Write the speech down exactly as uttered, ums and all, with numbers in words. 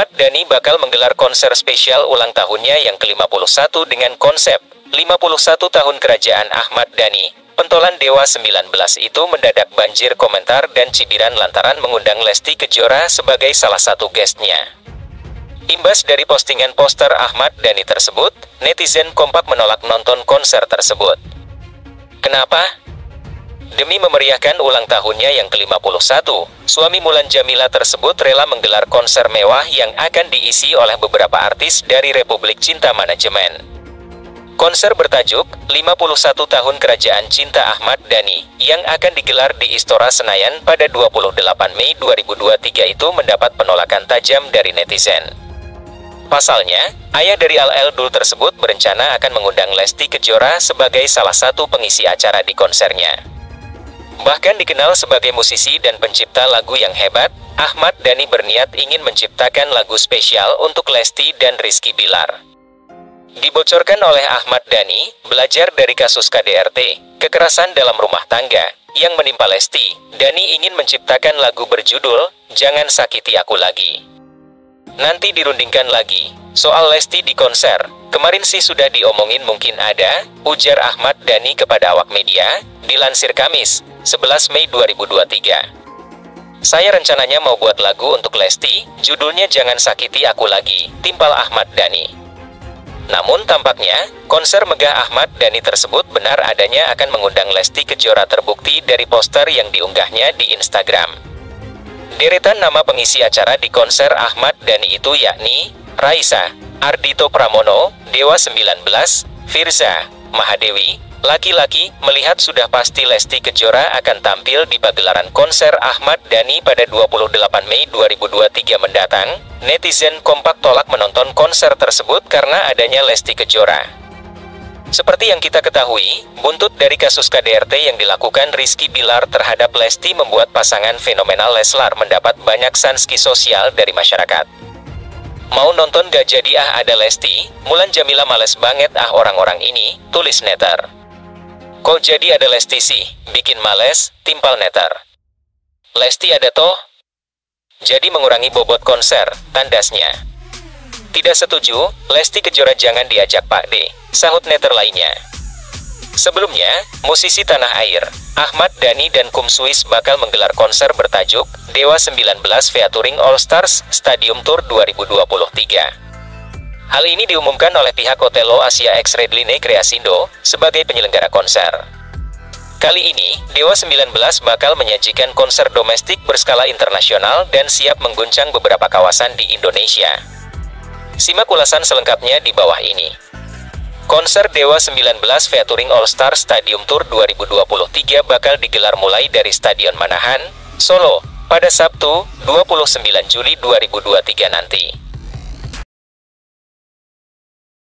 Ahmad Dhani bakal menggelar konser spesial ulang tahunnya yang ke lima puluh satu dengan konsep lima puluh satu tahun Kerajaan Ahmad Dhani. Pentolan Dewa sembilan belas itu mendadak banjir komentar dan cibiran lantaran mengundang Lesti Kejora sebagai salah satu guestnya. Imbas dari postingan poster Ahmad Dhani tersebut, netizen kompak menolak nonton konser tersebut. Kenapa? Demi memeriahkan ulang tahunnya yang ke lima puluh satu, suami Mulan Jameela tersebut rela menggelar konser mewah yang akan diisi oleh beberapa artis dari Republik Cinta Manajemen. Konser bertajuk lima puluh satu Tahun Kerajaan Cinta Ahmad Dhani yang akan digelar di Istora Senayan pada dua puluh delapan Mei dua ribu dua puluh tiga itu mendapat penolakan tajam dari netizen. Pasalnya, ayah dari Al Dul tersebut berencana akan mengundang Lesti Kejora sebagai salah satu pengisi acara di konsernya. Bahkan dikenal sebagai musisi dan pencipta lagu yang hebat, Ahmad Dhani berniat ingin menciptakan lagu spesial untuk Lesti dan Rizky Bilar. Dibocorkan oleh Ahmad Dhani, belajar dari kasus K D R T, kekerasan dalam rumah tangga, yang menimpa Lesti, Dhani ingin menciptakan lagu berjudul, Jangan Sakiti Aku Lagi. Nanti dirundingkan lagi, soal Lesti di konser, kemarin sih sudah diomongin mungkin ada, ujar Ahmad Dhani kepada awak media, dilansir Kamis, sebelas Mei dua ribu dua puluh tiga. Saya rencananya mau buat lagu untuk Lesti, judulnya Jangan Sakiti Aku Lagi, timpal Ahmad Dhani. Namun tampaknya, konser megah Ahmad Dhani tersebut benar adanya akan mengundang Lesti Kejora terbukti dari poster yang diunggahnya di Instagram. Deretan nama pengisi acara di konser Ahmad Dhani itu yakni Raisa, Ardhito Pramono, Dewa sembilan belas, Firza, Mahadewi. Laki-laki, melihat sudah pasti Lesti Kejora akan tampil di pagelaran konser Ahmad Dhani pada dua puluh delapan Mei dua ribu dua puluh tiga mendatang, netizen kompak tolak menonton konser tersebut karena adanya Lesti Kejora. Seperti yang kita ketahui, buntut dari kasus K D R T yang dilakukan Rizky Bilar terhadap Lesti membuat pasangan fenomenal Leslar mendapat banyak sanksi sosial dari masyarakat. Mau nonton gak jadi ah ada Lesti, Mulan Jameela males banget ah orang-orang ini, tulis netter. Kok jadi ada Lesti sih, bikin males, timpal netter. Lesti ada toh? Jadi mengurangi bobot konser, tandasnya. Tidak setuju, Lesti Kejora jangan diajak Pak D, sahut netter lainnya. Sebelumnya, musisi tanah air, Ahmad Dhani dan Kum Suis bakal menggelar konser bertajuk Dewa sembilan belas Featuring All Stars Stadium Tour dua ribu dua puluh tiga. Hal ini diumumkan oleh pihak Otelo Asia X Redline Creasindo sebagai penyelenggara konser. Kali ini, Dewa sembilan belas bakal menyajikan konser domestik berskala internasional dan siap mengguncang beberapa kawasan di Indonesia. Simak ulasan selengkapnya di bawah ini. Konser Dewa sembilan belas Featuring All Star Stadium Tour dua ribu dua puluh tiga bakal digelar mulai dari Stadion Manahan, Solo, pada Sabtu, dua puluh sembilan Juli dua ribu dua puluh tiga nanti.